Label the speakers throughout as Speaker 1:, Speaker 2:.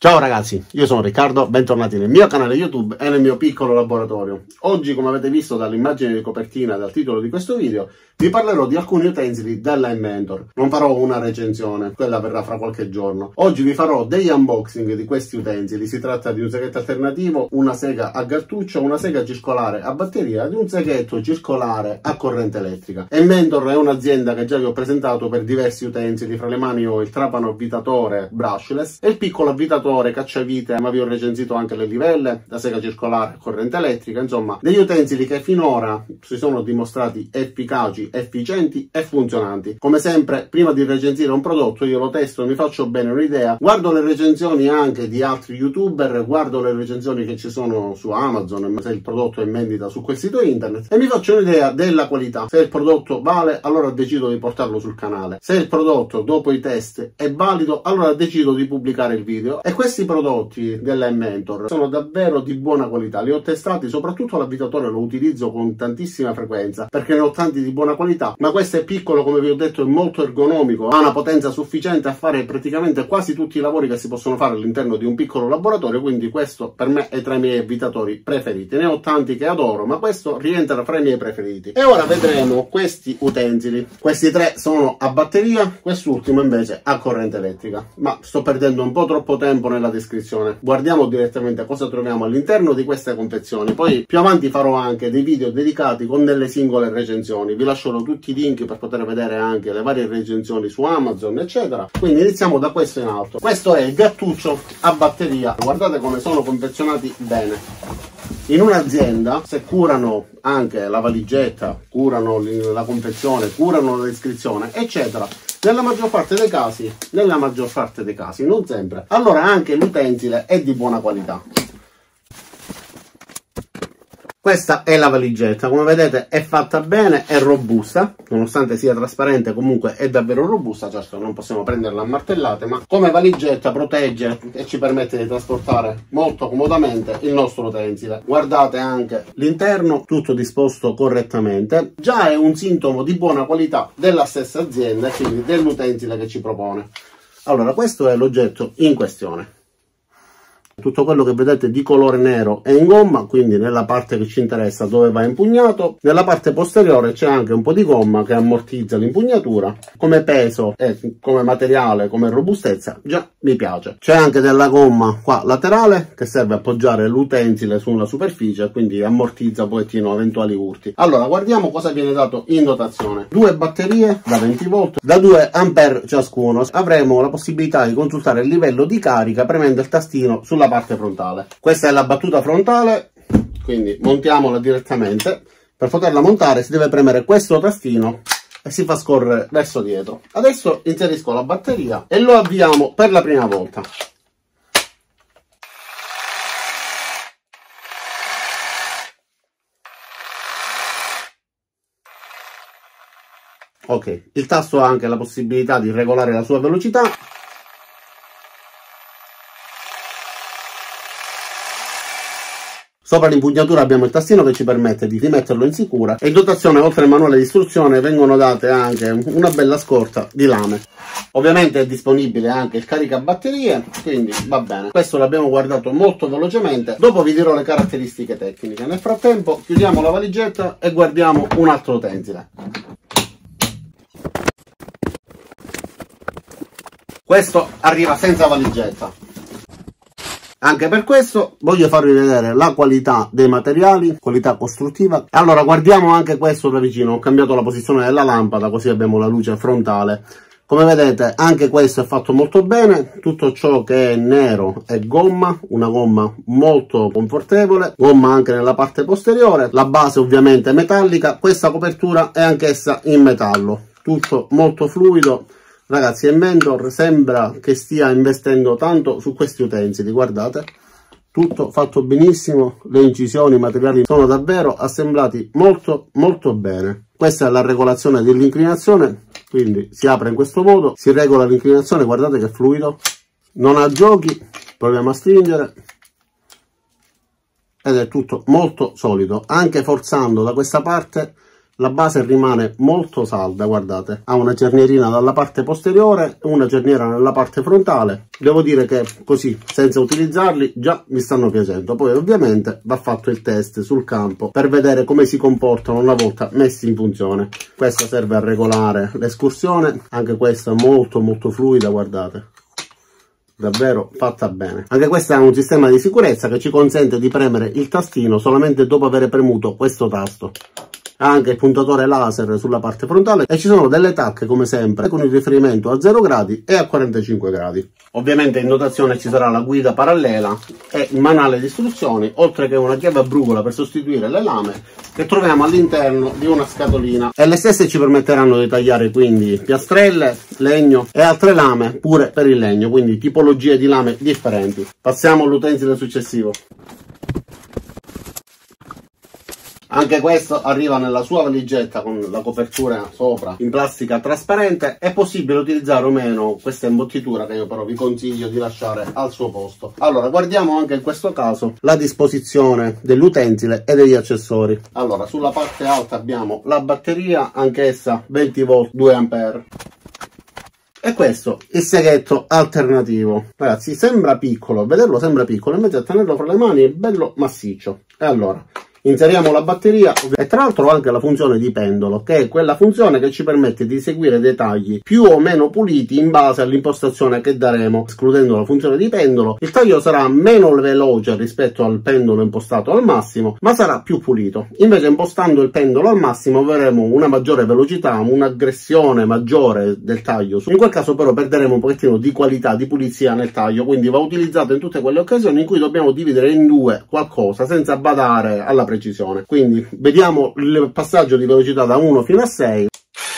Speaker 1: Ciao ragazzi, io sono Riccardo, bentornati nel mio canale YouTube e nel mio piccolo laboratorio. Oggi, come avete visto dall'immagine di copertina e dal titolo di questo video, vi parlerò di alcuni utensili della Inventor. Non farò una recensione, quella verrà fra qualche giorno. Oggi vi farò degli unboxing di questi utensili. Si tratta di un seghetto alternativo, una sega a gattuccio, una sega circolare a batteria ed un seghetto circolare a corrente elettrica. Inventor è un'azienda che già vi ho presentato per diversi utensili. Fra le mani ho il trapano avvitatore brushless e il piccolo avvitatore cacciavite, ma vi ho recensito anche le livelle, la sega circolare a corrente elettrica. Insomma, degli utensili che finora si sono dimostrati efficaci, efficienti e funzionanti. Come sempre, prima di recensire un prodotto io lo testo, mi faccio bene un'idea, guardo le recensioni anche di altri youtuber, guardo le recensioni che ci sono su Amazon se il prodotto è in vendita su quel sito internet e mi faccio un'idea della qualità. Se il prodotto vale, allora decido di portarlo sul canale. Se il prodotto dopo i test è valido, allora decido di pubblicare il video. E questi prodotti della Inventor sono davvero di buona qualità, li ho testati, soprattutto l'avvitatore lo utilizzo con tantissima frequenza perché ne ho tanti di buona qualità, ma questo è piccolo, come vi ho detto, è molto ergonomico, ha una potenza sufficiente a fare praticamente quasi tutti i lavori che si possono fare all'interno di un piccolo laboratorio, quindi questo per me è tra i miei avvitatori preferiti. Ne ho tanti che adoro, ma questo rientra fra i miei preferiti. E ora vedremo questi utensili. Questi tre sono a batteria, quest'ultimo invece a corrente elettrica, ma sto perdendo un po' troppo tempo nella descrizione. Guardiamo direttamente cosa troviamo all'interno di queste confezioni, poi più avanti farò anche dei video dedicati con delle singole recensioni. Vi lascerò tutti i link per poter vedere anche le varie recensioni su Amazon eccetera. Quindi iniziamo da questo in alto. Questo è il gattuccio a batteria, guardate come sono confezionati bene. In un'azienda, se curano anche la valigetta, curano la confezione, curano la descrizione eccetera, nella maggior parte dei casi, non sempre, allora anche l'utensile è di buona qualità. Questa è la valigetta, come vedete è fatta bene, è robusta, nonostante sia trasparente comunque è davvero robusta. Certo non possiamo prenderla a martellate, ma come valigetta protegge e ci permette di trasportare molto comodamente il nostro utensile. Guardate anche l'interno, tutto disposto correttamente, già è un sintomo di buona qualità della stessa azienda e quindi dell'utensile che ci propone. Allora, questo è l'oggetto in questione. Tutto quello che vedete di colore nero è in gomma, quindi nella parte che ci interessa dove va impugnato. Nella parte posteriore c'è anche un po' di gomma che ammortizza l'impugnatura. Come peso e come materiale, come robustezza, già mi piace. C'è anche della gomma qua laterale che serve a appoggiare l'utensile su una superficie, quindi ammortizza un pochettino eventuali urti. Allora, guardiamo cosa viene dato in dotazione. Due batterie da 20 volt, da 2 ampere ciascuno. Avremo la possibilità di consultare il livello di carica premendo il tastino sulla parte frontale. Questa è la battuta frontale, quindi montiamola direttamente. Per poterla montare si deve premere questo tastino e si fa scorrere verso dietro. Adesso inserisco la batteria e lo avviamo per la prima volta. Ok, il tasto ha anche la possibilità di regolare la sua velocità. Sopra l'impugnatura abbiamo il tastino che ci permette di rimetterlo in sicura e in dotazione, oltre al manuale di istruzione, vengono date anche una bella scorta di lame. Ovviamente è disponibile anche il caricabatterie, quindi va bene. Questo l'abbiamo guardato molto velocemente, dopo vi dirò le caratteristiche tecniche. Nel frattempo chiudiamo la valigetta e guardiamo un altro utensile. Questo arriva senza valigetta. Anche per questo voglio farvi vedere la qualità dei materiali, qualità costruttiva. Allora, guardiamo anche questo da vicino. Ho cambiato la posizione della lampada, così abbiamo la luce frontale. Come vedete anche questo è fatto molto bene. Tutto ciò che è nero è gomma, una gomma molto confortevole, gomma anche nella parte posteriore. La base ovviamente è metallica, questa copertura è anch'essa in metallo, tutto molto fluido. Ragazzi, Inventor sembra che stia investendo tanto su questi utensili, guardate, tutto fatto benissimo, le incisioni, i materiali sono davvero assemblati molto bene. Questa è la regolazione dell'inclinazione, quindi si apre in questo modo, si regola l'inclinazione, guardate che fluido, non ha giochi, proviamo a stringere ed è tutto molto solido. Anche forzando da questa parte la base rimane molto salda, guardate, ha una cernierina dalla parte posteriore e una cerniera nella parte frontale. Devo dire che così, senza utilizzarli, già mi stanno piacendo. Poi ovviamente va fatto il test sul campo per vedere come si comportano una volta messi in funzione. Questa serve a regolare l'escursione, anche questa molto fluida, guardate, davvero fatta bene. Anche questo è un sistema di sicurezza che ci consente di premere il tastino solamente dopo aver premuto questo tasto. Ha anche il puntatore laser sulla parte frontale e ci sono delle tacche come sempre con il riferimento a 0 gradi e a 45 gradi. Ovviamente in dotazione ci sarà la guida parallela e il manuale di istruzioni, oltre che una chiave a brugola per sostituire le lame che troviamo all'interno di una scatolina, e le stesse ci permetteranno di tagliare quindi piastrelle, legno e altre lame pure per il legno, quindi tipologie di lame differenti. Passiamo all'utensile successivo. Anche questo arriva nella sua valigetta con la copertura sopra in plastica trasparente. È possibile utilizzare o meno questa imbottitura, che io però vi consiglio di lasciare al suo posto. Allora, guardiamo anche in questo caso la disposizione dell'utensile e degli accessori. Allora, sulla parte alta abbiamo la batteria, anch'essa 20 volt 2 ampere. E questo il seghetto alternativo. Ragazzi, sembra piccolo, vederlo sembra piccolo, invece a tenerlo fra le mani è bello massiccio. E allora inseriamo la batteria e tra l'altro anche la funzione di pendolo, che è quella funzione che ci permette di seguire dei tagli più o meno puliti in base all'impostazione che daremo. Escludendo la funzione di pendolo, il taglio sarà meno veloce rispetto al pendolo impostato al massimo, ma sarà più pulito. Invece, impostando il pendolo al massimo, avremo una maggiore velocità, un'aggressione maggiore del taglio. In quel caso però perderemo un pochettino di qualità, di pulizia nel taglio, quindi va utilizzato in tutte quelle occasioni in cui dobbiamo dividere in due qualcosa senza badare alla precisione. Quindi vediamo il passaggio di velocità da 1 fino a 6.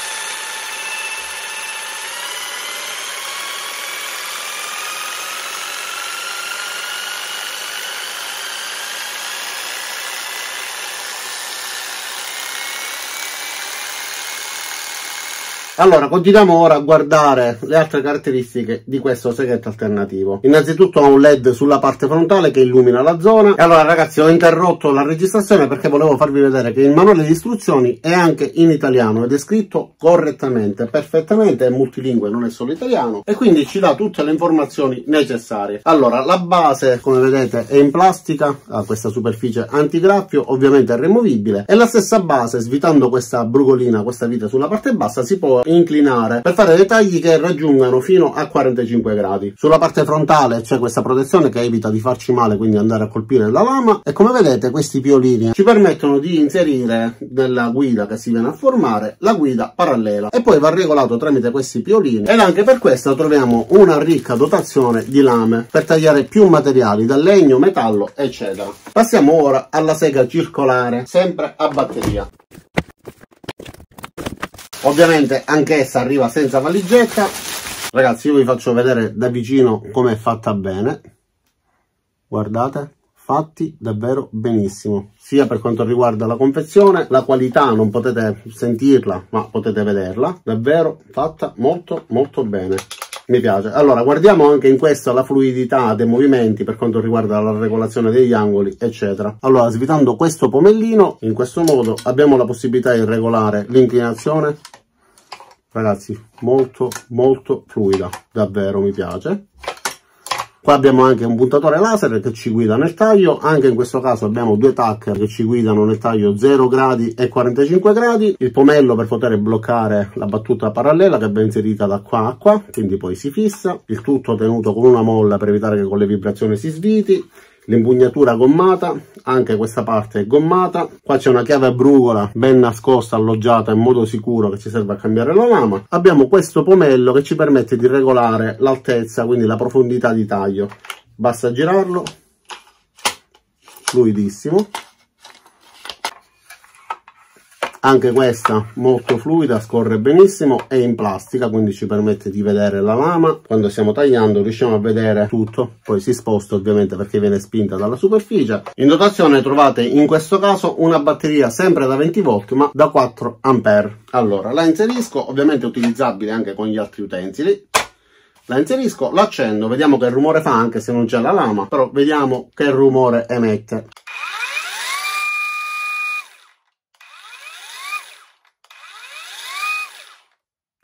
Speaker 1: Allora, continuiamo ora a guardare le altre caratteristiche di questo seghetto alternativo. Innanzitutto ha un LED sulla parte frontale che illumina la zona. E allora ragazzi, ho interrotto la registrazione perché volevo farvi vedere che il manuale di istruzioni è anche in italiano ed è scritto correttamente, perfettamente, è multilingue, non è solo italiano, e quindi ci dà tutte le informazioni necessarie. Allora, la base, come vedete, è in plastica, ha questa superficie antigraffio, ovviamente è rimovibile, e la stessa base, svitando questa brugolina, questa vite sulla parte bassa, si può inclinare per fare dei tagli che raggiungano fino a 45 gradi. Sulla parte frontale c'è questa protezione che evita di farci male, quindi andare a colpire la lama, e come vedete questi piolini ci permettono di inserire nella guida che si viene a formare la guida parallela, e poi va regolato tramite questi piolini, ed anche per questo troviamo una ricca dotazione di lame per tagliare più materiali, da legno, metallo eccetera. Passiamo ora alla sega circolare, sempre a batteria. Ovviamente anch'essa arriva senza valigetta. Ragazzi, io vi faccio vedere da vicino come è fatta bene. Guardate, fatti davvero benissimo, sia per quanto riguarda la confezione, la qualità non potete sentirla ma potete vederla, davvero fatta molto bene, mi piace. Allora, guardiamo anche in questa la fluidità dei movimenti per quanto riguarda la regolazione degli angoli eccetera. Allora, svitando questo pomellino in questo modo abbiamo la possibilità di regolare l'inclinazione. Ragazzi, molto fluida, davvero mi piace. Qua abbiamo anche un puntatore laser che ci guida nel taglio. Anche in questo caso abbiamo due tacker che ci guidano nel taglio 0 gradi e 45 gradi. Il pomello per poter bloccare la battuta parallela, che è ben inserita da qua a qua, quindi poi si fissa. Il tutto tenuto con una molla per evitare che con le vibrazioni si sviti. L'impugnatura gommata, anche questa parte è gommata. Qua c'è una chiave a brugola ben nascosta, alloggiata in modo sicuro, che ci serve a cambiare la lama. Abbiamo questo pomello che ci permette di regolare l'altezza, quindi la profondità di taglio. Basta girarlo, fluidissimo. Anche questa molto fluida, scorre benissimo, è in plastica, quindi ci permette di vedere la lama. Quando stiamo tagliando riusciamo a vedere tutto, poi si sposta ovviamente perché viene spinta dalla superficie. In dotazione trovate in questo caso una batteria sempre da 20 volt ma da 4 ampere. Allora, la inserisco, ovviamente utilizzabile anche con gli altri utensili. La inserisco, l'accendo, vediamo che rumore fa anche se non c'è la lama, però vediamo che rumore emette.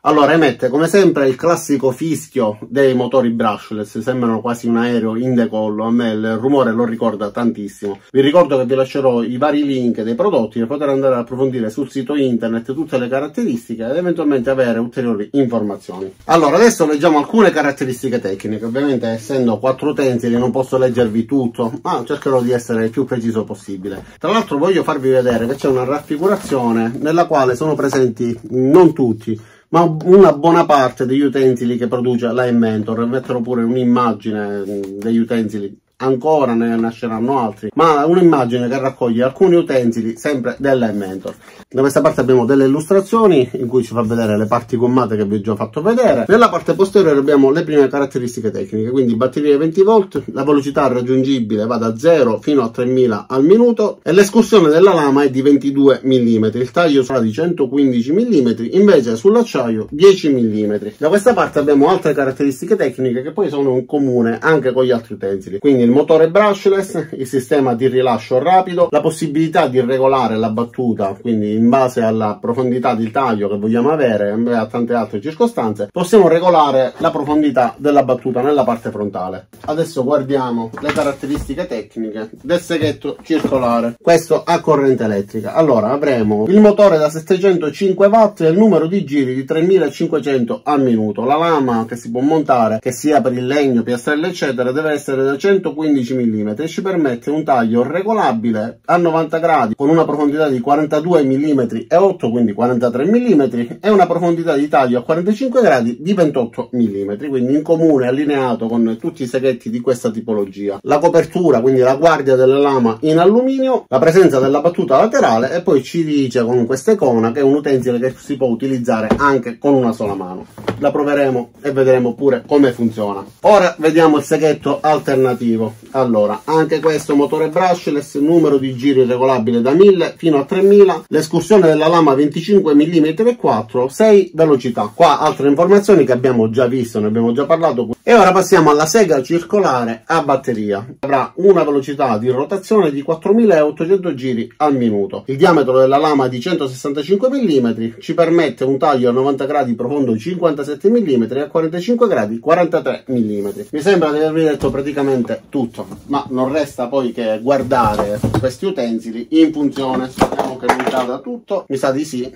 Speaker 1: Allora, emette come sempre il classico fischio dei motori brushless, sembrano quasi un aereo in decollo, a me il rumore lo ricorda tantissimo. Vi ricordo che vi lascerò i vari link dei prodotti per poter andare ad approfondire sul sito internet tutte le caratteristiche ed eventualmente avere ulteriori informazioni. Allora, adesso leggiamo alcune caratteristiche tecniche. Ovviamente, essendo 4 utensili non posso leggervi tutto, ma cercherò di essere il più preciso possibile. Tra l'altro voglio farvi vedere che c'è una raffigurazione nella quale sono presenti non tutti, ma una buona parte degli utensili che produce la Inventor. Metterò pure un'immagine degli utensili, ancora ne nasceranno altri, ma un'immagine che raccoglie alcuni utensili sempre della Inventor. Da questa parte abbiamo delle illustrazioni in cui ci fa vedere le parti gommate che vi ho già fatto vedere. Nella parte posteriore abbiamo le prime caratteristiche tecniche, quindi batterie 20 volt, la velocità raggiungibile va da 0 fino a 3000 al minuto e l'escursione della lama è di 22 mm, il taglio sarà di 115 mm, invece sull'acciaio 10 mm. Da questa parte abbiamo altre caratteristiche tecniche che poi sono in comune anche con gli altri utensili, quindi il motore brushless, il sistema di rilascio rapido, la possibilità di regolare la battuta, quindi in base alla profondità di taglio che vogliamo avere e a tante altre circostanze, possiamo regolare la profondità della battuta nella parte frontale. Adesso guardiamo le caratteristiche tecniche del seghetto circolare, questo a corrente elettrica. Allora, avremo il motore da 705 watt e il numero di giri di 3500 al minuto. La lama che si può montare, che sia per il legno, piastrelle eccetera, deve essere da 115 mm e ci permette un taglio regolabile a 90 gradi con una profondità di 42 mm e 8, quindi 43 mm, e una profondità di taglio a 45 gradi di 28 mm, quindi in comune, allineato con tutti i seghetti di questa tipologia. La copertura, quindi la guardia della lama in alluminio, la presenza della battuta laterale e poi ci dice con questa icona che è un utensile che si può utilizzare anche con una sola mano. La proveremo e vedremo pure come funziona. Ora vediamo il seghetto alternativo. Allora, anche questo motore brushless, numero di giri regolabile da 1000 fino a 3000, l'escursione della lama 25 mm e 4, 6 velocità. Qua altre informazioni che abbiamo già visto, ne abbiamo già parlato. E ora passiamo alla sega circolare a batteria. Avrà una velocità di rotazione di 4800 giri al minuto. Il diametro della lama è di 165 mm, ci permette un taglio a 90 gradi profondo di 57 mm e a 45 gradi 43 mm. Mi sembra di avervi detto praticamente tutto, ma non resta poi che guardare questi utensili in funzione. Speriamo che non cada tutto, mi sa di sì.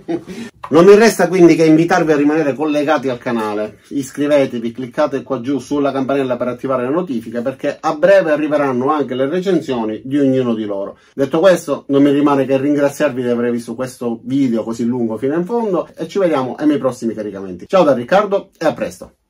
Speaker 1: Non mi resta quindi che invitarvi a rimanere collegati al canale. Iscrivetevi, cliccate qua giù sulla campanella per attivare le notifiche, perché a breve arriveranno anche le recensioni di ognuno di loro. Detto questo, non mi rimane che ringraziarvi di aver visto questo video così lungo fino in fondo e ci vediamo ai miei prossimi caricamenti. Ciao da Riccardo e a presto!